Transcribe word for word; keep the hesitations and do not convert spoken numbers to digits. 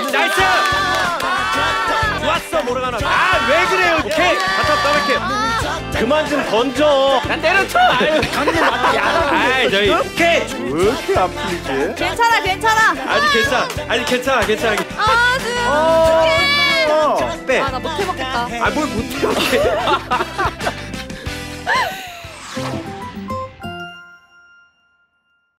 나이스. 좋았어 모르가나. 아 왜 그래요? 오케이. 바텀 더블킬. 그만 좀 던져. 난 때려쳐. 아유 강림 맞다. 아이 저희. 오케이. 왜 이렇게 안 풀리지? 괜찮아 괜찮아. 아니 괜찮아. 아니 괜찮아 괜찮아. 아 지금 어. 빼. 아나 못해 먹겠다. 아 뭘 못해.